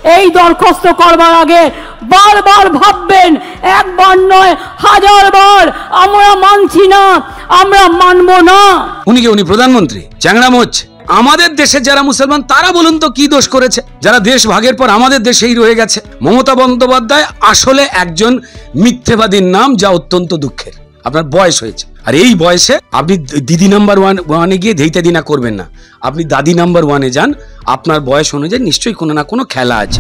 এই দরখাস্ত করবার আগে বারবার ভাববেন, একবার নয় হাজার বার। আমরা মানছি না, আমরা মানব না। উনি প্রধানমন্ত্রী চ্যাংড়ামো হচ্ছে। আমাদের দেশে যারা মুসলমান তারা বলুন তো কি দোষ করেছে, যারা দেশ ভাগের পর আমাদের দেশেই রয়ে গেছে? মমতা বন্দ্যোপাধ্যায় আসলে একজন মিথ্যেবাদীর নাম, যা অত্যন্ত দুঃখের। আপনার বয়স হয়েছে, আর এই বয়সে আপনি দিদি নাম্বার ওয়ানে গিয়ে ধেইতে দিনা করবেন না। আপনি দাদি নাম্বার ওয়ানে যান। আপনার বয়স অনুযায়ী নিশ্চয়ই কোনো না কোনো খেলা আছে।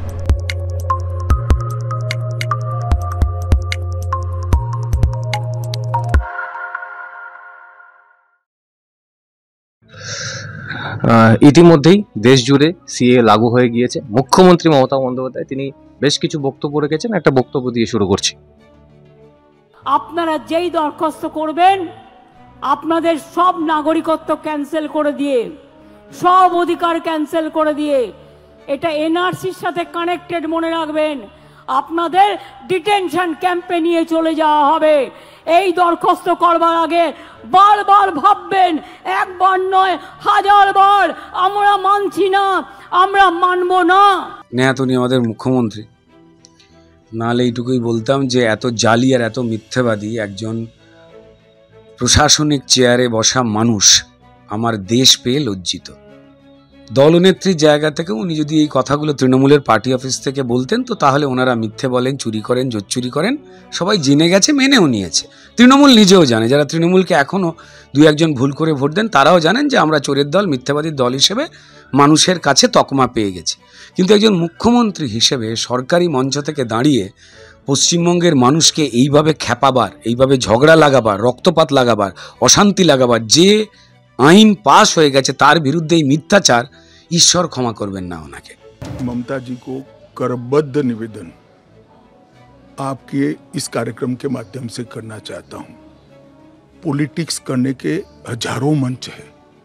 ইতিমধ্যেই দেশ জুড়ে সিএ লাগু হয়ে গিয়েছে। মুখ্যমন্ত্রী মমতা বন্দ্যোপাধ্যায় তিনি বেশ কিছু বক্তব্য রেখেছেন। একটা বক্তব্য দিয়ে শুরু করছি। আপনারা যেই দরখাস্ত করবেন, আপনাদের সব নাগরিকত্ব ক্যান্সেল করে দিয়ে, সব অধিকার ক্যান্সেল করে দিয়ে, এটা এনআরসির সাথে কানেক্টেড মনে রাখবেন, আপনাদের ডিটেনশন ক্যাম্পে নিয়ে চলে যাওয়া হবে। এই দরখাস্ত করবার আগে বারবার ভাববেন, একবার নয় হাজার বার। আমরা মানছি না, আমরা মানব না। নেহাত উনি আমাদের মুখ্যমন্ত্রী, নাহলে এইটুকুই বলতাম যে এত জালি আর এত মিথ্যেবাদী একজন প্রশাসনিক চেয়ারে বসা মানুষ আমার দেশ পেয়ে লজ্জিত। দলনেত্রীর জায়গা থেকে উনি যদি এই কথাগুলো তৃণমূলের পার্টি অফিস থেকে বলতেন, তো তাহলে ওনারা মিথ্যে বলেন, চুরি করেন, জোচ্চুরি করেন, সবাই জেনে গেছে, মেনেও নিয়েছে। তৃণমূল নিজেও জানে, যারা তৃণমূলকে এখনও দুই একজন ভুল করে ভোট দেন তারাও জানেন যে আমরা চোরের দল, মিথ্যাবাদীর দল হিসেবে মানুষের কাছে তকমা পেয়ে গেছি। কিন্তু একজন মুখ্যমন্ত্রী হিসেবে সরকারি মঞ্চ থেকে দাঁড়িয়ে পশ্চিমবঙ্গের মানুষকে এইভাবে খ্যাপাবার, এইভাবে ঝগড়া লাগাবার, রক্তপাত লাগাবার, অশান্তি লাগাবার যে আইন পাস হয়ে গেছে, তার বিরুদ্ধে এই মিথ্যাচার, ঈশ্বর ক্ষমা করবেন না ওনাকে। ममता जी को करबद्ध निवेदन आपके इस कार्यक्रम के माध्यम से करना चाहता हूं। पॉलिटिक्स करने के हजारों मंच है,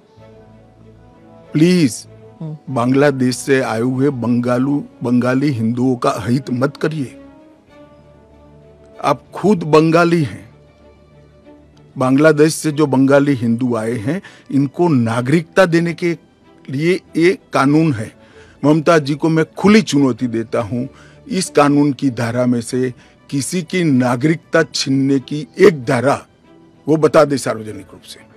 प्लीज बांग्लादेश से आए हुए बंगाली हिंदुओं का हित मत करिए। आप खुद बंगाली हैं। बांग्लादेश से जो बंगाली हिंदू आए हैं, इनको नागरिकता देने के लिए ये कानून है। ममता जी को मैं खुली चुनौती देता हूं, इस कानून की धारा में से किसी की नागरिकता छीनने की एक धारा वो बता दे सार्वजनिक रूप से।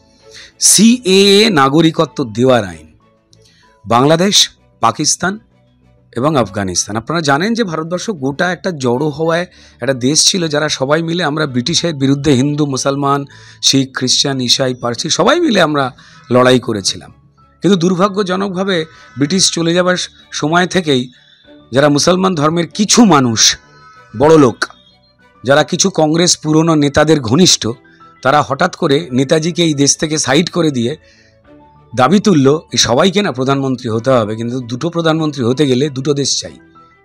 সিএএ নাগরিকত্ব দেওয়ার আইন বাংলাদেশ, পাকিস্তান এবং আফগানিস্তান। আপনারা জানেন যে ভারতবর্ষ গোটা একটা জড়ো হওয়ায় একটা দেশ ছিল, যারা সবাই মিলে আমরা ব্রিটিশের বিরুদ্ধে, হিন্দু, মুসলমান, শিখ, খ্রিস্টান, ইসাই, পার্সি সবাই মিলে আমরা লড়াই করেছিলাম। কিন্তু দুর্ভাগ্যজনকভাবে ব্রিটিশ চলে যাবার সময় থেকেই যারা মুসলমান ধর্মের কিছু মানুষ, বড় লোক, যারা কিছু কংগ্রেস পুরনো নেতাদের ঘনিষ্ঠ, তারা হঠাৎ করে নেতাজিকে এই দেশ থেকে সাইড করে দিয়ে দাবি তুলল এই সবাইকে না প্রধানমন্ত্রী হতে হবে, কিন্তু দুটো প্রধানমন্ত্রী হতে গেলে দুটো দেশ চাই।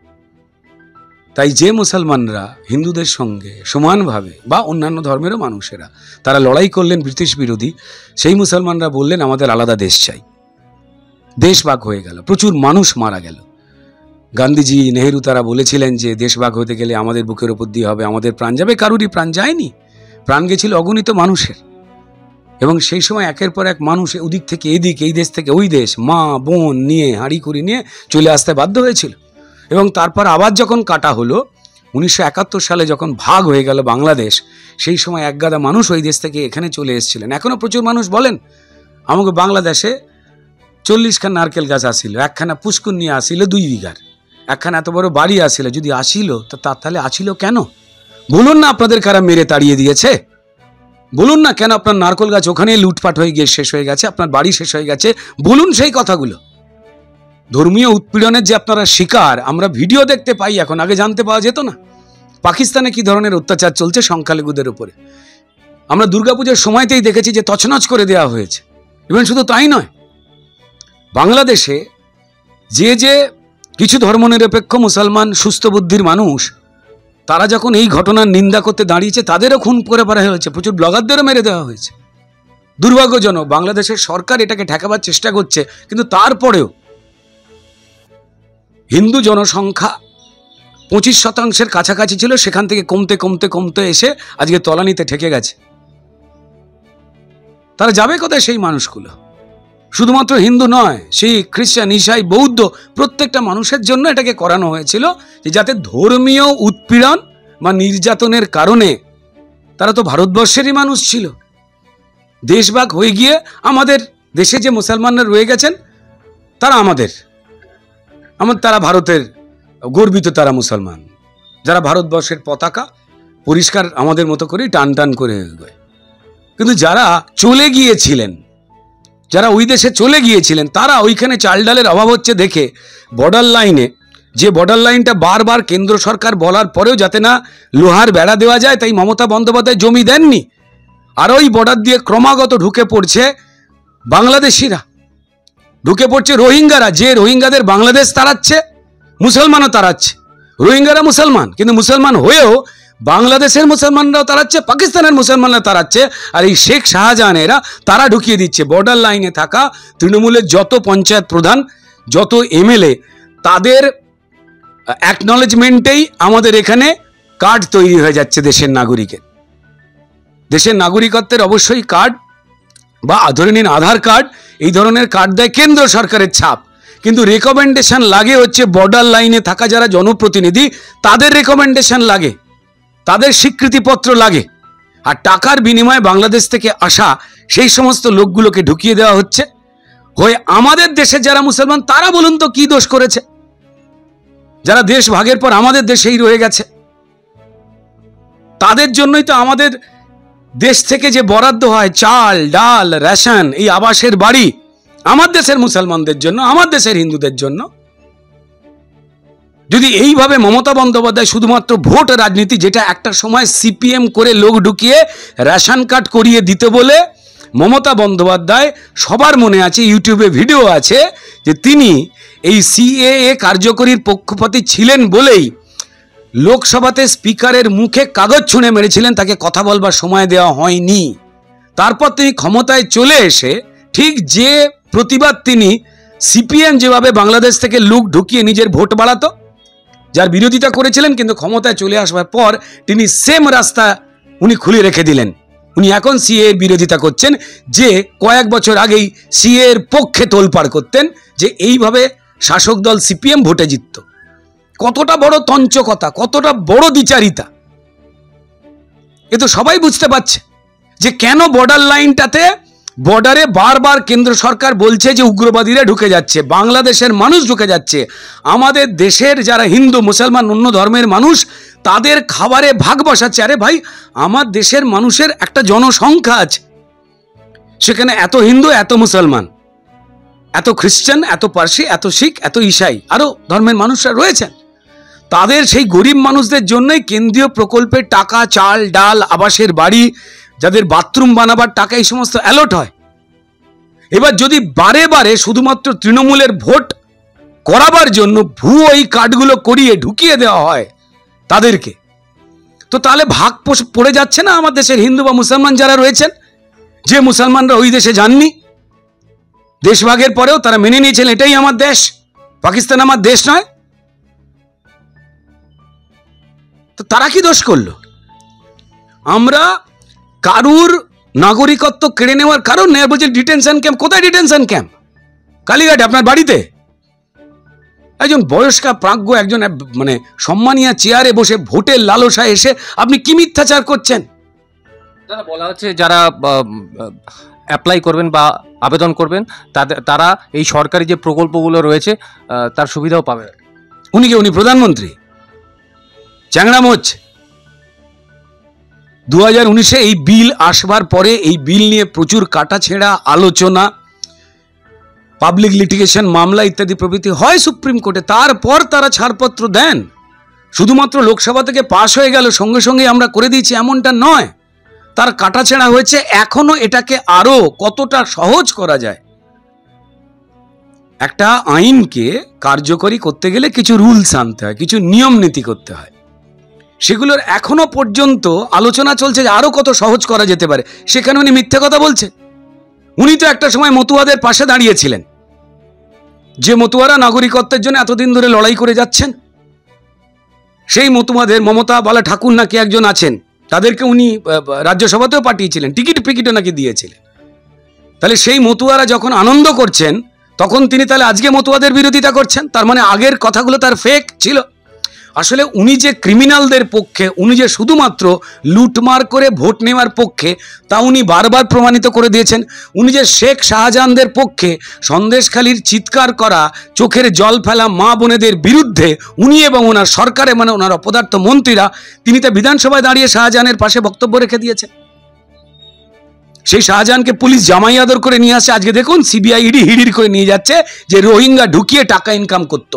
তাই যে মুসলমানরা হিন্দুদের সঙ্গে সমানভাবে, বা অন্যান্য ধর্মেরও মানুষেরা, তারা লড়াই করলেন ব্রিটিশ বিরোধী, সেই মুসলমানরা বললেন আমাদের আলাদা দেশ চাই। দেশ ভাগ হয়ে গেল, প্রচুর মানুষ মারা গেল। গান্ধীজি, নেহেরু তারা বলেছিলেন যে দেশ ভাগ হতে গেলে আমাদের বুকের ওপর দিয়ে হবে, আমাদের প্রাণ যাবে। কারুরই প্রাণ যায়নি, প্রাণ গেছিল অগণিত মানুষের। এবং সেই সময় একের পর এক মানুষ ওদিক থেকে এদিক, এই দেশ থেকে ওই দেশ, মা বোন নিয়ে, হাঁড়ি কুড়ি নিয়ে চলে আসতে বাধ্য হয়েছিল। এবং তারপর আবার যখন কাটা হলো 1971 সালে, যখন ভাগ হয়ে গেল বাংলাদেশ, সেই সময় একগাদা মানুষ ওই দেশ থেকে এখানে চলে এসেছিলেন। এখনও প্রচুর মানুষ বলেন আমাকে বাংলাদেশে 40খান নারকেল গাছ আসিল, একখানা পুষ্কুর নিয়ে আসিল 2 বিঘার, একখানা এত বড় বাড়ি আসিল। যদি আসিল তো তাহলে আসিল কেন? বলুন না, আপনাদের কারা মেরে তাড়িয়ে দিয়েছে? বলুন না কেন আপনার নারকেল গাছ ওখানে লুটপাট হয়ে গিয়ে শেষ হয়ে গেছে, আপনার বাড়ি শেষ হয়ে গেছে? বলুন সেই কথাগুলো। ধর্মীয় উৎপীড়নের যে আপনারা শিকার, আমরা ভিডিও দেখতে পাই এখন, আগে জানতে পাওয়া যেত না। পাকিস্তানে কি ধরনের অত্যাচার চলছে সংখ্যালঘুদের উপরে, আমরা দুর্গাপূজার সময়তেই দেখেছি যে তছনছ করে দেওয়া হয়েছে। এবং শুধু তাই নয়, বাংলাদেশে যে কিছু ধর্মনিরপেক্ষ মুসলমান সুস্থ বুদ্ধির মানুষ, তারা যখন এই ঘটনার নিন্দা করতে দাঁড়িয়েছে, তাদেরও খুন করে মারা হয়েছে, প্রচুর ব্লগারদেরও মেরে দেওয়া হয়েছে। দুর্ভাগ্যজনক, বাংলাদেশের সরকার এটাকে ঠেকাবার চেষ্টা করছে, কিন্তু তারপরেও হিন্দু জনসংখ্যা 25% কাছাকাছি ছিল, সেখান থেকে কমতে কমতে কমতে এসে আজকে তলানিতে ঠেকে গেছে। তারা যাবে কোথায় সেই মানুষগুলো? শুধুমাত্র হিন্দু নয়, শিখ, খ্রিস্টান, ঈসাই, বৌদ্ধ প্রত্যেকটা মানুষের জন্য এটাকে করানো হয়েছিল, যে যাতে ধর্মীয় উৎপীড়ন বা নির্যাতনের কারণে, তারা তো ভারতবর্ষেরই মানুষ ছিল, দেশভাগ হয়ে গিয়ে আমাদের দেশে যে মুসলমানরা রয়ে গেছেন তারা তারা ভারতের গর্বিত, তারা মুসলমান, যারা ভারতবর্ষের পতাকা পরিষ্কার আমাদের মতো করে টান টান করে এগোয়। কিন্তু যারা চলে গিয়েছিলেন, যারা ওই দেশে চলে গিয়েছিলেন, তারা ওইখানে চাল ডালের অভাব হচ্ছে দেখে বর্ডার লাইনে, যে বর্ডার লাইনটা বারবার কেন্দ্র সরকার বলার পরেও যাতে না লোহার বেড়া দেওয়া যায়, তাই মমতা বন্দ্যোপাধ্যায় জমি দেননি। আর ওই বর্ডার দিয়ে ক্রমাগত ঢুকে পড়ছে বাংলাদেশিরা, ঢুকে পড়ছে রোহিঙ্গারা, যে রোহিঙ্গাদের বাংলাদেশ তাড়াচ্ছে, মুসলমানও তাড়াচ্ছে। রোহিঙ্গারা মুসলমান, কিন্তু মুসলমান হয়েও বাংলাদেশের মুসলমানরাও তাড়াচ্ছে, পাকিস্তানের মুসলমানরা তাড়াচ্ছে। আর এই শেখ শাহজাহানেরা তারা ঢুকিয়ে দিচ্ছে বর্ডার লাইনে থাকা তৃণমূলের যত পঞ্চায়েত প্রধান, যত এমএলএ, তাদের অ্যাকনলেজমেন্টেই আমাদের এখানে কার্ড তৈরি হয়ে যাচ্ছে দেশের নাগরিকের। দেশের নাগরিকত্বের অবশ্যই কার্ড বা ধরে নিন আধার কার্ড, এই ধরনের কার্ড দেয় কেন্দ্র সরকারের ছাপ, কিন্তু রেকমেন্ডেশন লাগে হচ্ছে বর্ডার লাইনে থাকা যারা জনপ্রতিনিধি, তাদের রেকমেন্ডেশন লাগে, তাদের স্বীকৃতিপত্র লাগে। আর টাকার বিনিময়ে বাংলাদেশ থেকে আসা সেই সমস্ত লোকগুলোকে ঢুকিয়ে দেওয়া হচ্ছে। হয়ে আমাদের দেশের যারা মুসলমান, তারা বলুন তো কি দোষ করেছে, যারা দেশ ভাগের পর আমাদের দেশেই রয়ে গেছে? তাদের জন্যই তো আমাদের দেশ থেকে যে বরাদ্দ হয় চাল, ডাল, রেশন, এই আবাসের বাড়ি, আমার দেশের মুসলমানদের জন্য, আমার দেশের হিন্দুদের জন্য। যদি এইভাবে মমতা বন্দ্যোপাধ্যায় শুধুমাত্র ভোট রাজনীতি, যেটা একটা সময় সিপিএম করে লোক ঢুকিয়ে রেশন কার্ড করিয়ে দিতে বলে মমতা বন্দ্যোপাধ্যায়, সবার মনে আছে, ইউটিউবে ভিডিও আছে, যে তিনি এই সিএএ কার্যকরীর পক্ষপাতী ছিলেন বলেই লোকসভাতে স্পিকারের মুখে কাগজ ছুঁড়ে মেরেছিলেন, তাকে কথা বলবার সময় দেওয়া হয়নি। তারপর তিনি ক্ষমতায় চলে এসে ঠিক যে প্রতিবাদ তিনি, সিপিএম যেভাবে বাংলাদেশ থেকে লোক ঢুকিয়ে নিজের ভোট বাড়াতো, যার বিরোধিতা করেছিলেন, কিন্তু ক্ষমতায় চলে আসবার পর তিনি সেম রাস্তা উনি খুলে রেখে দিলেন। উনি এখন সিএ এর বিরোধিতা করছেন, যে কয়েক বছর আগেই সিএ এর পক্ষে তোলপাড় করতেন, যে এইভাবে শাসক দল সিপিএম ভোটে জিতত। কতটা বড় তঞ্চকতা, কতটা বড় দ্বিচারিতা, এ তো সবাই বুঝতে পারছে। যে কেন বর্ডার লাইনটাতে, বর্ডারে বারবার কেন্দ্র সরকার বলছে যে উগ্রবাদীরা ঢুকে যাচ্ছে, বাংলাদেশের মানুষ ঢুকে যাচ্ছে, আমাদের দেশের যারা হিন্দু, মুসলমান, অন্য ধর্মের মানুষ, তাদের খাবারে ভাগ বসাচ্ছে। আরে ভাই, আমার দেশের মানুষের একটা জনসংখ্যা আছে, সেখানে এত হিন্দু, এত মুসলমান, এত খ্রিস্টান, এত পার্সি, এত শিখ, এত ঈসাই, আরো ধর্মের মানুষরা রয়েছেন। তাদের সেই গরিব মানুষদের জন্যই কেন্দ্রীয় প্রকল্পের টাকা, চাল, ডাল, আবাসের বাড়ি, যাদের বাথরুম বানাবার টাকা, এই সমস্ত অ্যালট হয়। এবার যদি বারে বারে শুধুমাত্র তৃণমূলের ভোট করাবার জন্য ভুয়ো এই কার্ডগুলো করিয়ে ঢুকিয়ে দেওয়া হয় তাদেরকে, তো তাহলে ভাগ পড়ে যাচ্ছে না আমার দেশের হিন্দু বা মুসলমান যারা রয়েছেন? যে মুসলমানরা ওই দেশে যাননি, দেশভাগের পরেও তারা মেনে নিয়েছিলেন এটাই আমার দেশ, পাকিস্তান আমার দেশ নয়, তো তারা কি দোষ করলো? আমরা কারুর নাগরিকত্ব কেড়ে নেওয়ার কারণ নেই। বলছে ডিটেনশন ক্যাম্প, কোথায় ডিটেনশন ক্যাম্প? কালীঘাটে, আপনার বাড়িতে। একজন বয়স্কা প্রাজ্ঞ, একজন মানে সম্মানীয় চেয়ারে বসে ভোটের লালসায় এসে আপনি কি মিথ্যাচার করছেন? যারা বলা হচ্ছে, যারা অ্যাপ্লাই করবেন বা আবেদন করবেন, তারা এই সরকারি যে প্রকল্পগুলো রয়েছে তার সুবিধাও পাবে। উনি প্রধানমন্ত্রী? চ্যাংড়ামো হচ্ছে। 2019-এ এই বিল আসবার পরে এই বিল নিয়ে প্রচুর কাটাছেঁড়া আলোচনা, পাবলিক লিটিগেশন, মামলা ইত্যাদি প্রভৃতি হয় সুপ্রিম কোর্টে। তারপর তারা ছাড়পত্র দেন। শুধুমাত্র লোকসভা থেকে পাশ হয়ে গেল, সঙ্গে সঙ্গে আমরা করে দিয়েছি এমনটা নয়, তার কাটাছেঁড়া হয়েছে। এখনো এটাকে আরো কতটা সহজ করা যায়। একটা আইনকে কার্যকরী করতে গেলে কিছু রুলস আনতে হয়, কিছু নিয়ম নীতি করতে হয়, সেগুলোর এখনো পর্যন্ত আলোচনা চলছে যে আরো কত সহজ করা যেতে পারে। সেখানে উনি মিথ্যে কথা বলছে। উনি তো একটা সময় মতুয়াদের পাশে দাঁড়িয়েছিলেন, যে মতুয়ারা নাগরিকত্বের জন্য এতদিন ধরে লড়াই করে যাচ্ছেন। সেই মতুয়াদের, মমতা বালা ঠাকুর নাকি একজন আছেন, তাদেরকে উনি রাজ্যসভাতেও পাঠিয়েছিলেন, টিকিটও নাকি দিয়েছিলেন। তাহলে সেই মতুয়ারা যখন আনন্দ করছেন তখন তিনি তাহলে আজকে মতুয়াদের বিরোধিতা করছেন, তার মানে আগের কথাগুলো তার ফেক ছিল। আসলে উনি যে ক্রিমিনালদের পক্ষে, উনি যে শুধুমাত্র লুটমার করে ভোট নেওয়ার পক্ষে, তা উনি বারবার প্রমাণিত করে দিয়েছেন। উনি যে শেখ শাহজাহানদের পক্ষে, সন্দেশখালির চিৎকার করা, চোখের জল ফেলা মা বোনেদের বিরুদ্ধে উনি এবং ওনার সরকারে, মানে ওনার অপদার্থ মন্ত্রীরা, তিনি তা বিধানসভায় দাঁড়িয়ে শাহজাহানের পাশে বক্তব্য রেখে দিয়েছেন। সেই শাহজাহানকে পুলিশ জামাই আদর করে নিয়ে আসে, আজকে দেখুন সিবিআই ইডি হিড়ির করে নিয়ে যাচ্ছে যে রোহিঙ্গা ঢুকিয়ে টাকা ইনকাম করত।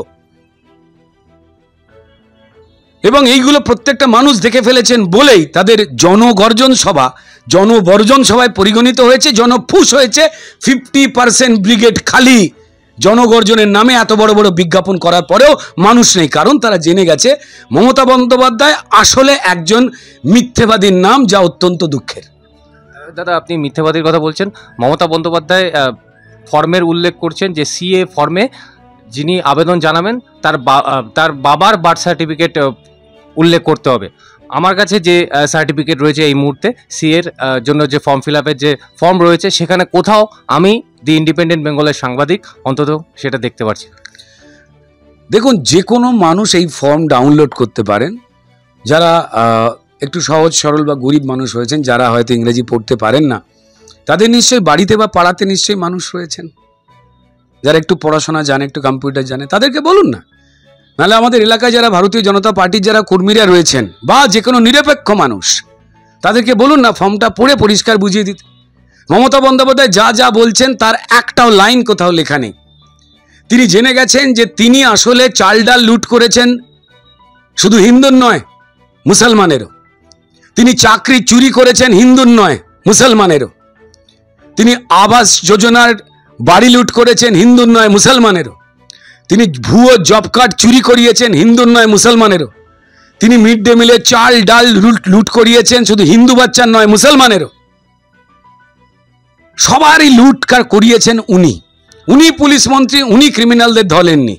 এবং এইগুলো প্রত্যেকটা মানুষ দেখে ফেলেছেন বলেই তাদের জনগর্জন সভা জনবর্জন সভায় পরিগণিত হয়েছে, জনফুস হয়েছে। 50% ব্রিগেড খালি। জনগর্জনের নামে এত বড় বড় বিজ্ঞাপন করার পরেও মানুষ নেই, কারণ তারা জেনে গেছে মমতা বন্দ্যোপাধ্যায় আসলে একজন মিথ্যেবাদীর নাম, যা অত্যন্ত দুঃখের। দাদা, আপনি মিথ্যাবাদীর কথা বলছেন। মমতা বন্দ্যোপাধ্যায় ফর্মের উল্লেখ করছেন যে সিএ ফর্মে যিনি আবেদন জানাবেন তার বাবার বার্থ সার্টিফিকেট উল্লেখ করতে হবে। আমার কাছে যে সার্টিফিকেট রয়েছে এই মুহূর্তে সিএর জন্য, যে ফর্ম ফিল আপের যে ফর্ম রয়েছে, সেখানে কোথাও আমি দি ইন্ডিপেন্ডেন্ট বেঙ্গলের সাংবাদিক অন্তত সেটা দেখতে পাচ্ছি। দেখুন, যে কোনো মানুষ এই ফর্ম ডাউনলোড করতে পারেন। যারা একটু সহজ সরল বা গরিব মানুষ হয়েছেন, যারা হয়তো ইংরেজি পড়তে পারেন না, তাদের নিশ্চয়ই বাড়িতে বা পাড়াতে নিশ্চয়ই মানুষ রয়েছেন যারা একটু পড়াশোনা জানে, একটু কম্পিউটার জানে, তাদেরকে বলুন না। নাহলে আমাদের এলাকায় যারা ভারতীয় জনতা পার্টির যারা কর্মীরা রয়েছেন বা যে কোনো নিরপেক্ষ মানুষ, তাদেরকে বলুন না ফর্মটা পড়ে পরিষ্কার বুঝিয়ে দিতে। মমতা বন্দ্যোপাধ্যায় যা যা বলছেন তার একটাও লাইন কোথাও লেখা নেই। তিনি জেনে গেছেন যে তিনি আসলে চাল ডাল লুট করেছেন, শুধু হিন্দুর নয় মুসলমানেরও। তিনি চাকরি চুরি করেছেন, হিন্দুর নয় মুসলমানেরও। তিনি আবাস যোজনার বাড়ি লুট করেছেন, হিন্দুর নয় মুসলমানেরও। তিনি ভুয়ো জব কার্ড চুরি করিয়েছেন, হিন্দুর নয় মুসলমানেরও। তিনি মিড ডে মিলে চাল ডাল লুট করিয়েছেন, শুধু হিন্দু বাচ্চার নয় মুসলমানেরও। সবারই লুটকার করিয়েছেন উনি পুলিশ মন্ত্রী, উনি ক্রিমিনালদের ধরেননি।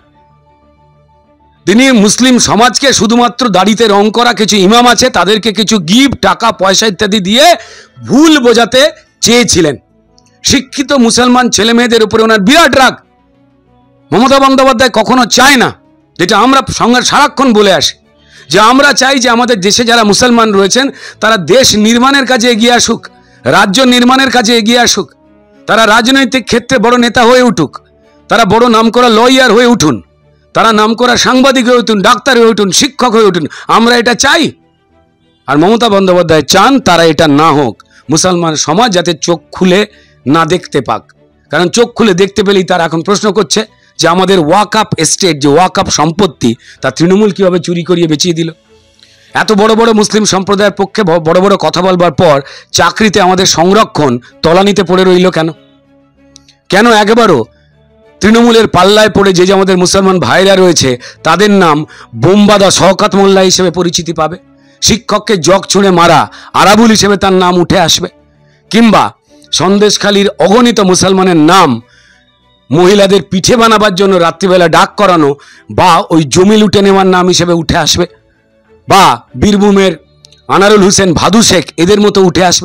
তিনি মুসলিম সমাজকে শুধুমাত্র দাড়িতে রং করা কিছু ইমাম আছে, তাদেরকে কিছু গিফট, টাকা পয়সা ইত্যাদি দিয়ে ভুল বোঝাতে চেয়েছিলেন। শিক্ষিত মুসলমান ছেলে মেয়েদের উপরে ওনার বিরাট রাগ। মমতা বন্দ্যোপাধ্যায় কখনো চায় না, যেটা আমরা সংঘাত সারাক্ষণ বলে আসি, যে আমরা চাই যে আমাদের দেশে যারা মুসলমান রয়েছেন তারা দেশ নির্মাণের কাজে এগিয়ে আসুক, রাজ্য নির্মাণের কাজে এগিয়ে আসুক, তারা রাজনৈতিক ক্ষেত্রে বড় নেতা হয়ে উঠুক, তারা বড় নামকরা লয়ার হয়ে উঠুন, তারা নামকরা সাংবাদিক হয়ে উঠুন, ডাক্তার হয়ে উঠুন, শিক্ষক হয়ে উঠুন। আমরা এটা চাই। আর মমতা বন্দ্যোপাধ্যায় চান তারা এটা না হোক, মুসলমান সমাজ যাতে চোখ খুলে না দেখতে পাক। কারণ চোখ খুলে দেখতে পেলেই তারা এখন প্রশ্ন করছে যে আমাদের ওয়াকআপ এস্টেট, যে ওয়াকআপ সম্পত্তি, তা তৃণমূল কীভাবে চুরি করিয়ে বেচিয়ে দিল। এত বড় বড় মুসলিম সম্প্রদায়ের পক্ষে বড় বড় কথা বলবার পর চাকরিতে আমাদের সংরক্ষণ তলানিতে পড়ে রইল কেন? কেন একবারও তৃণমূলের পাল্লায় পড়ে যে আমাদের মুসলমান ভাইরা রয়েছে তাদের নাম বোমবাদা শওকত মোল্লা হিসেবে পরিচিতি পাবে? শিক্ষককে জগ ছুঁড়ে মারা আরাবুল হিসেবে তার নাম উঠে আসবে? কিংবা সন্দেশখালীর অগণিত মুসলমানের নাম মহিলাদের পিঠে বানাবার জন্য রাত্রিবেলা ডাক করানো বা ওই জমি লুটে নেওয়ার নাম হিসেবে উঠে আসবে? বা বীরভূমের আনারুল হোসেন ভাদু শেখ এদের মতো উঠে আসবে?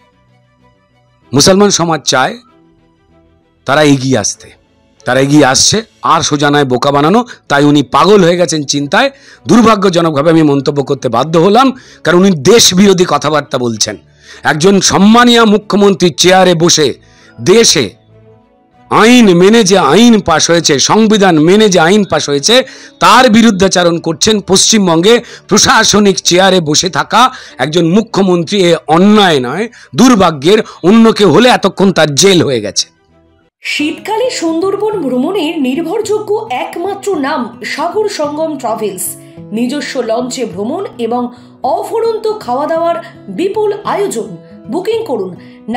মুসলমান সমাজ চায় তারা এগিয়ে আসতে, তারা এগিয়ে আসছে, আর সোজা নয় বোকা বানানো। তাই উনি পাগল হয়ে গেছেন চিন্তায়। দুর্ভাগ্যজনকভাবে আমি মন্তব্য করতে বাধ্য হলাম, কারণ উনি দেশ বিরোধী কথাবার্তা বলছেন। একজন সম্মানীয় মুখ্যমন্ত্রী চেয়ারে বসে দেশে আইন মেনে যে আইন পাশ হয়েছে, সংবিধান মেনে যে আইন পাশ হয়েছে, তার বিরুদ্ধাচারণ করছেন পশ্চিমবঙ্গে প্রশাসনিক চেয়ারে বসে থাকা একজন মুখ্যমন্ত্রী। এ অন্যায় নয়, দুর্ভাগ্যের। অন্য কেউ হলে এতক্ষণ তার জেল হয়ে গেছে। শীতকালে সুন্দরবন ভ্রমণের নির্ভরযোগ্য একমাত্র নাম সাগর সঙ্গম ট্রাভেলস। নিজস্ব লঞ্চে ভ্রমণ এবং অফুরন্ত খাওয়া দাওয়ার বিপুল আয়োজন। বুকিং করুন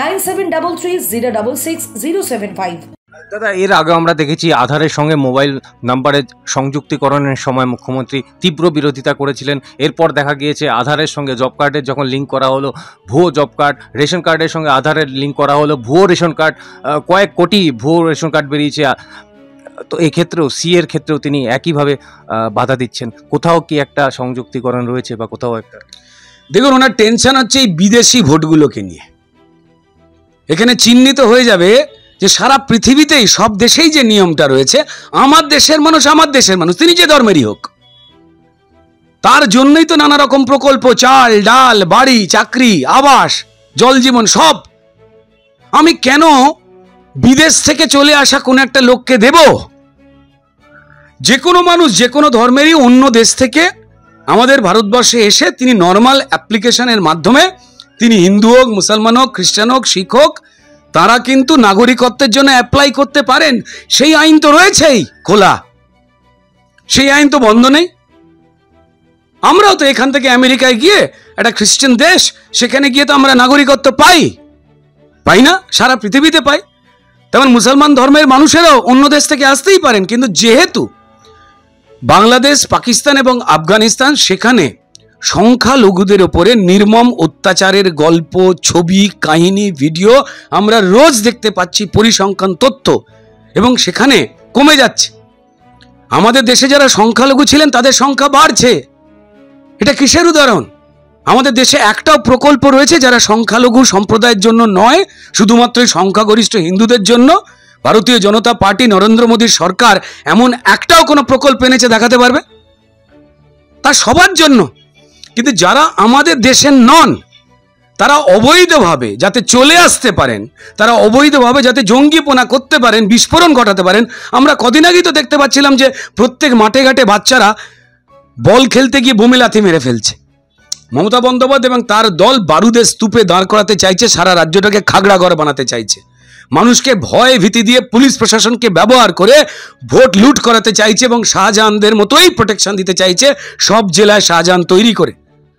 9733066075। দাদা, এর আগে আমরা দেখেছি আধারের সঙ্গে মোবাইল নাম্বারের সংযুক্তিকরণের সময় মুখ্যমন্ত্রী তীব্র বিরোধিতা করেছিলেন। এরপর দেখা গিয়েছে আধারের সঙ্গে জব কার্ডের যখন লিঙ্ক করা হলো, ভুয়ো জব কার্ড, রেশন কার্ডের সঙ্গে আধারের লিঙ্ক করা হলো, ভুয়ো রেশন কার্ড, কয়েক কোটি ভুয়ো রেশন কার্ড বেরিয়েছে। তো এই ক্ষেত্রেও সিএর ক্ষেত্রেও তিনি একইভাবে বাধা দিচ্ছেন। কোথাও কি একটা সংযুক্তিকরণ রয়েছে বা কোথাও একটা? দেখুন, ওনার টেনশন হচ্ছে এই বিদেশি ভোটগুলোকে নিয়ে। এখানে চিহ্নিত হয়ে যাবে যে সারা পৃথিবীতেই সব দেশেই যে নিয়মটা রয়েছে, আমার দেশের মানুষ আমার দেশের মানুষ, তিনি যে ধর্মেরই হোক, তার জন্যই তো নানা রকম প্রকল্প, চাল ডাল, বাড়ি, চাকরি, আবাস, জল জীবন সব। আমি কেন বিদেশ থেকে চলে আসা কোন একটা লোককে দেব? যে কোনো মানুষ যে কোনো ধর্মেরই অন্য দেশ থেকে আমাদের ভারতবর্ষে এসে তিনি নর্মাল অ্যাপ্লিকেশনের মাধ্যমে, তিনি হিন্দু হোক, মুসলমান হোক, খ্রিস্টান হোক, শিখ হোক, তারা কিন্তু নাগরিকত্বের জন্য অ্যাপ্লাই করতে পারেন। সেই আইন তো রয়েছেই খোলা, সেই আইন তো বন্ধ নেই। আমরাও তো এখান থেকে আমেরিকায় গিয়ে, একটা খ্রিস্টান দেশ, সেখানে গিয়ে তো আমরা নাগরিকত্ব পাই না? সারা পৃথিবীতে পাই। তেমন মুসলমান ধর্মের মানুষেরাও অন্য দেশ থেকে আসতেই পারেন, কিন্তু যেহেতু বাংলাদেশ, পাকিস্তান এবং আফগানিস্তান, সেখানে সংখ্যালঘুদের ওপরে নির্মম অত্যাচারের গল্প, ছবি, কাহিনী, ভিডিও আমরা রোজ দেখতে পাচ্ছি, পরিসংখ্যান তথ্য, এবং সেখানে কমে যাচ্ছে। আমাদের দেশে যারা সংখ্যালঘু ছিলেন তাদের সংখ্যা বাড়ছে। এটা কিসের উদাহরণ? আমাদের দেশে একটাও প্রকল্প রয়েছে যারা সংখ্যালঘু সম্প্রদায়ের জন্য নয়, শুধুমাত্র সংখ্যাগরিষ্ঠ হিন্দুদের জন্য? ভারতীয় জনতা পার্টি, নরেন্দ্র মোদীর সরকার এমন একটাও কোনো প্রকল্প এনেছে দেখাতে পারবে? তা সবার জন্য। কিন্তু যারা আমাদের দেশের নন, তারা অবৈধভাবে যাতে চলে আসতে পারেন, তারা অবৈধভাবে যাতে জঙ্গিপনা করতে পারেন, বিস্ফোরণ ঘটাতে পারেন। আমরা কদিন আগেই তো দেখতে পাচ্ছিলাম যে প্রত্যেক মাঠে ঘাটে বাচ্চারা বল খেলতে গিয়ে বোমে লাথি মেরে ফেলছে। মমতা বন্দ্যোপাধ্যায় এবং তার দল বারুদের স্তূপে দাঁড় করাতে চাইছে, সারা রাজ্যটাকে খাগড়াঘর বানাতে চাইছে, মানুষকে ভয় ভীতি দিয়ে পুলিশ প্রশাসনকে ব্যবহার করে ভোট লুট করাতে চাইছে, এবং শাহজাহানদের মতোই প্রোটেকশন দিতে চাইছে সব জেলায় শাহজাহান তৈরি করে।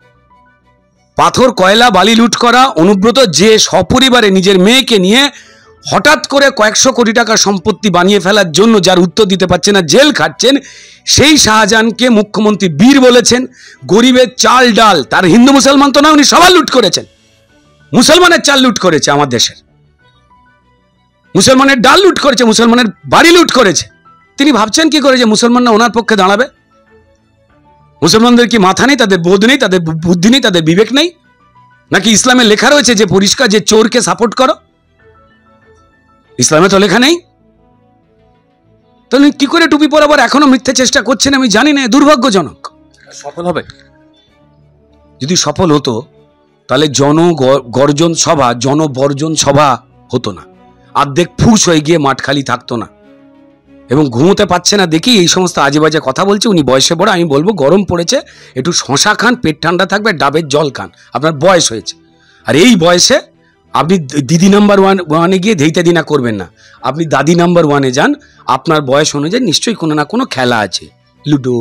পাথর, কয়লা, বালি লুট করা অনুব্রত যে সপরিবারে নিজের মেয়েকে নিয়ে হঠাৎ করে কয়েকশো কোটি টাকা সম্পত্তি বানিয়ে ফেলার জন্য যার উত্তর দিতে পারছে না, জেল খাটছেন, সেই শাহজাহানকে মুখ্যমন্ত্রী বীর বলেছেন। গরিবের চাল ডাল, তার হিন্দু মুসলমান তো না, উনি সবার লুট করেছেন। মুসলমানের চাল লুট করেছে, আমার দেশের মুসলমানের ডাল লুট করেছে, মুসলমানের বাড়ি লুট করেছে। তিনি ভাবছেন কি করে যে মুসলমানরা ওনার পক্ষে দাঁড়াবে? মুসলমানদের কি মাথা নেই, তাদের বোধ নেই, তাদের বুদ্ধি নেই, তাদের বিবেক নেই? নাকি ইসলামে লেখা রয়েছে যে পরিষ্কার যে চোরকে সাপোর্ট করো? ইসলামে তো লেখা নেই। তাহলে কি করে টুপি পরাবার এখনো মিথ্যে চেষ্টা করছেন আমি জানি না। দুর্ভাগ্যজনক। সফল হবে? যদি সফল হতো তাহলে জনগর্জন সভা, জনবর্জন সভা হতো না, অর্ধেক ফুস হয়ে গিয়ে মাঠ খালি থাকতো না। এবং ঘুমোতে পারছে না দেখি এই সমস্ত আজে বাজে কথা বলছে। উনি বয়সে বড়, আমি বলবো গরম পড়েছে, একটু শশা খান, পেট ঠান্ডা থাকবে, ডাবের জল খান, আপনার বয়স হয়েছে। আর এই বয়সে আপনি দিদি নাম্বার ওয়ানে গিয়ে ধেইতে দিনা করবেন না, আপনি দাদি নাম্বার ওয়ানে যান। আপনার বয়স অনুযায়ী নিশ্চয়ই কোনো না কোনো খেলা আছে, লুডো,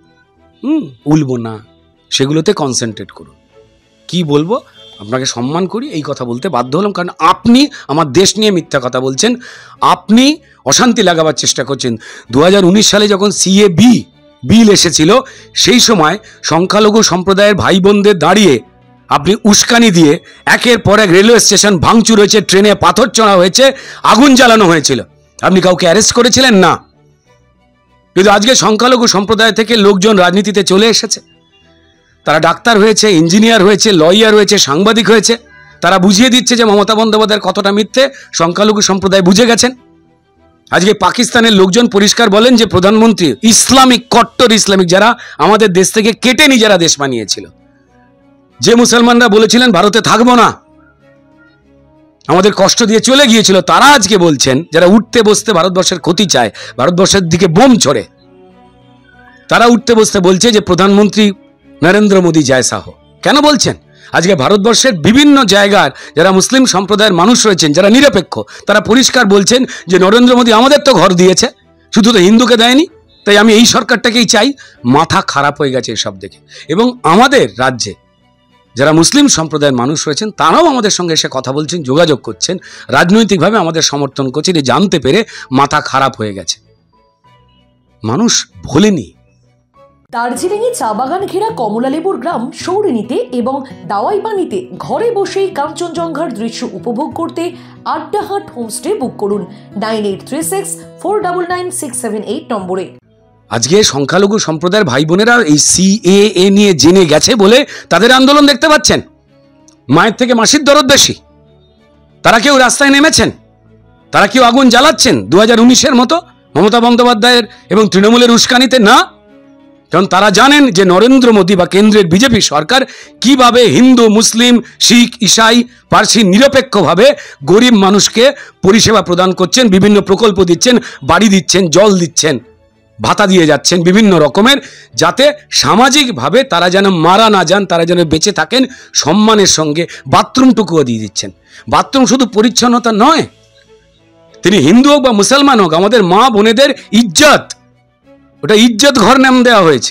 উলবোনা, সেগুলোতে কনসেন্ট্রেট করুন। কি বলবো, আপনাকে সম্মান করি, এই কথা বলতে বাধ্য হলাম, কারণ আপনি আমার দেশ নিয়ে মিথ্যা কথা বলছেন, আপনি অশান্তি লাগাবার চেষ্টা করছেন। 2019 সালে যখন সিএ বিল এসেছিল, সেই সময় সংখ্যালঘু সম্প্রদায়ের ভাই বোনদের দাঁড়িয়ে আপনি উস্কানি দিয়ে একের পর এক রেলওয়ে স্টেশন ভাঙচুর হয়েছে, ট্রেনে পাথর চড়া হয়েছে, আগুন জ্বালানো হয়েছিল। আপনি কাউকে অ্যারেস্ট করেছিলেন না। কিন্তু আজকে সংখ্যালঘু সম্প্রদায় থেকে লোকজন রাজনীতিতে চলে এসেছে, তারা ডাক্তার হয়েছে, ইঞ্জিনিয়ার হয়েছে, লয়ার হয়েছে, সাংবাদিক হয়েছে। তারা বুঝিয়ে দিচ্ছে যে মমতা বন্দ্যোপাধ্যায়ের কতটা মিথ্যে সংখ্যালঘু সম্প্রদায় বুঝে গেছেন। আজকে পাকিস্তানের লোকজন পরিষ্কার বলেন যে প্রধানমন্ত্রী ইসলামিক, কট্টর ইসলামিক, যারা আমাদের দেশ থেকে কেটে নিজেরা দেশ বানিয়েছিল, যে মুসলমানরা বলেছিলেন ভারতে থাকবো না, আমাদের কষ্ট দিয়ে চলে গিয়েছিল, তারা আজকে বলছেন, যারা উঠতে বসতে ভারতবর্ষের ক্ষতি চায়, ভারতবর্ষের দিকে বোম ছড়ে, তারা উঠতে বসতে বলছে যে প্রধানমন্ত্রী নরেন্দ্র মোদী জয়সা হো। কেন বলছেন? আজকে ভারতবর্ষের বিভিন্ন জায়গার যারা মুসলিম সম্প্রদায়ের মানুষ রয়েছেন, যারা নিরপেক্ষ, তারা পরিষ্কার বলছেন যে নরেন্দ্র মোদী আমাদের তো ঘর দিয়েছে, শুধু তো হিন্দুকে দেয়নি, তাই আমি এই সরকারটাকেই চাই। মাথা খারাপ হয়ে গেছে এসব দেখে। এবং আমাদের রাজ্যে যারা মুসলিম সম্প্রদায়ের মানুষ রয়েছেন, তারাও আমাদের সঙ্গে এসে কথা বলছেন, যোগাযোগ করছেন, রাজনৈতিকভাবে আমাদের সমর্থন করছেন। এই জানতে পেরে মাথা খারাপ হয়ে গেছে। মানুষ ভোলেনি। দার্জিলিংয়ে চা বাগান ঘেরা কমলালেবুর গ্রাম সৌরিনীতে এবং দাওয়াইপানিতে ঘরে বসেই কাঞ্চনজঙ্ঘার দৃশ্য উপভোগ করতে আড্ডাহাট হোমস্টে বুক করুন 9836499678 নম্বরে। আজকে সংখ্যালঘু সম্প্রদায়ের ভাই বোনেরা এই সিএএ নিয়ে জেনে গেছে বলে তাদের আন্দোলন দেখতে পাচ্ছেন। মায়ের থেকে মাসির দরদ বেশি। তারা কেউ রাস্তায় নেমেছেন? তারা কেউ আগুন জ্বালাচ্ছেন 2019-এর মতো মমতা বন্দ্যোপাধ্যায়ের এবং তৃণমূলের উস্কানিতে? না, কারণ তারা জানেন যে নরেন্দ্র মোদী বা কেন্দ্রের বিজেপি সরকার কিভাবে হিন্দু, মুসলিম, শিখ, ইসাই, পার্সি নিরপেক্ষভাবে গরিব মানুষকে পরিষেবা প্রদান করছেন, বিভিন্ন প্রকল্প দিচ্ছেন, বাড়ি দিচ্ছেন, জল দিচ্ছেন, ভাতা দিয়ে যাচ্ছেন বিভিন্ন রকমের, যাতে সামাজিকভাবে তারা যেন মারা না যান, তারা যেন বেঁচে থাকেন সম্মানের সঙ্গে। বাথরুমটুকুও দিয়ে দিচ্ছেন। বাথরুম শুধু পরিচ্ছন্নতা নয়, তিনি হিন্দু হোক বা মুসলমান হোক, আমাদের মা বোনেদের ইজ্জত, ওটা ইজ্জত ঘর নাম দেওয়া হয়েছে।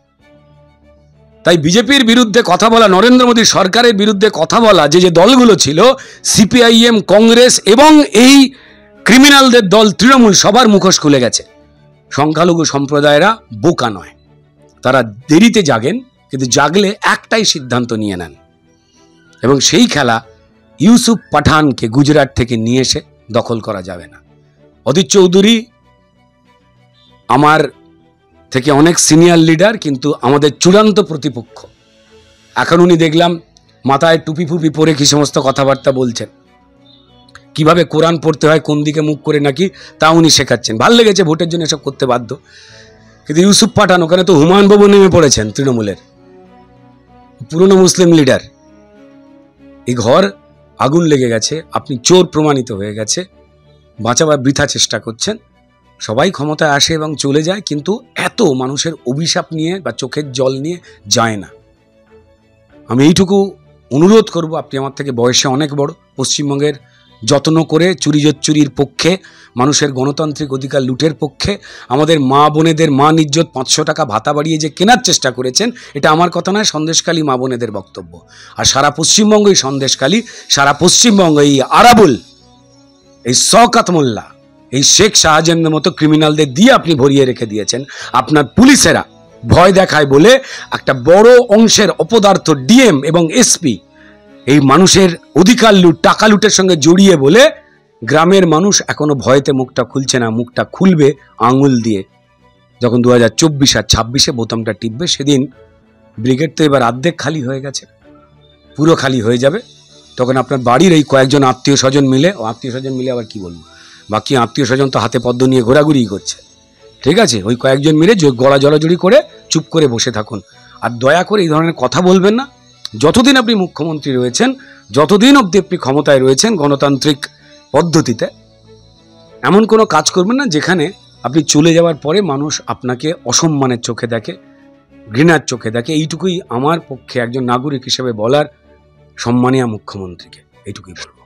তাই বিজেপির বিরুদ্ধে কথা বলা, নরেন্দ্র মোদী সরকারের বিরুদ্ধে কথা বলা যে দলগুলো ছিল, সিপিআইএম, কংগ্রেস এবং এই ক্রিমিনালদের দল তৃণমূল, সবার মুখোশ খুলে গেছে। সংখ্যালঘু সম্প্রদায়েরা বোকা নয়, তারা দেরিতে জাগেন, কিন্তু জাগলে একটাই সিদ্ধান্ত নিয়ে নেন, এবং সেই খেলা ইউসুফ পাঠানকে গুজরাট থেকে নিয়ে এসে দখল করা যাবে না। অধীর চৌধুরী আমার থেকে অনেক সিনিয়র লিডার, কিন্তু আমাদের চূড়ান্ত প্রতিপক্ষ। এখন উনি দেখলাম মাথায় টুপি ফুপি পরে কি সমস্ত কথাবার্তা বলছেন, কিভাবে কোরআন পড়তে হয়, কোন দিকে মুখ করে নাকি, তা উনি শেখাচ্ছেন। ভাল লেগেছে, ভোটের জন্য এসব করতে বাধ্য। কিন্তু ইউসুফ পাঠান, ওখানে তো হুমায়ুন বাবু নেমে পড়েছেন, তৃণমূলের পুরনো মুসলিম লিডার। এই ঘর আগুন লেগে গেছে, আপনি চোর প্রমাণিত হয়ে গেছে, বাঁচাবার বৃথা চেষ্টা করছেন। সবাই ক্ষমতায় আসে এবং চলে যায়, কিন্তু এত মানুষের অভিশাপ নিয়ে বা চোখের জল নিয়ে যায় না। আমি এইটুকু অনুরোধ করব, আপনি আমার থেকে বয়সে অনেক বড়, পশ্চিমবঙ্গের যত্ন করে চুরির পক্ষে, মানুষের গণতান্ত্রিক অধিকার লুটের পক্ষে, আমাদের মা বোনেদের মান ইজ্জত 500 টাকা ভাতা বাড়িয়ে যে কেনার চেষ্টা করেছেন, এটা আমার কথা নয়, সন্দেশখালী মা বোনেদের বক্তব্য। আর সারা পশ্চিমবঙ্গই সন্দেশখালী, সারা পশ্চিমবঙ্গ এই আরাবুল, এই শওকত মোল্লা, এই শেখ শাহজাহানের মতো ক্রিমিনালদের দিয়ে আপনি ভরিয়ে রেখে দিয়েছেন। আপনার পুলিশেরা ভয় দেখায় বলে একটা বড় অংশের অপদার্থ ডিএম এবং এসপি এই মানুষের অধিকার লুট, টাকা লুটের সঙ্গে জড়িয়ে বলে গ্রামের মানুষ এখনো ভয়তে মুখটা খুলছে না। মুখটা খুলবে আঙুল দিয়ে যখন 2024 আর 26-এ বোতামটা টিপবে। সেদিন ব্রিগেড তো এবার অর্ধেক খালি হয়ে গেছে, পুরো খালি হয়ে যাবে। তখন আপনার বাড়ির এই কয়েকজন আত্মীয় স্বজন মিলে আবার কি বলবো, বাকি আত্মীয় স্বজন তো হাতে পদ্ম নিয়ে ঘোরাঘুরি করছে, ঠিক আছে? ওই কয়েকজন মিলে গলা জড়াজড়ি করে চুপ করে বসে থাকুন। আর দয়া করে এই ধরনের কথা বলবেন না। যতদিন আপনি মুখ্যমন্ত্রী রয়েছেন, যতদিন অবধি আপনি ক্ষমতায় রয়েছেন গণতান্ত্রিক পদ্ধতিতে, এমন কোনো কাজ করবেন না যেখানে আপনি চলে যাওয়ার পরে মানুষ আপনাকে অসম্মানের চোখে দেখে, ঘৃণার চোখে দেখে। এইটুকুই আমার পক্ষে একজন নাগরিক হিসেবে বলার, সম্মানীয় মুখ্যমন্ত্রীকে এইটুকুই বলবো।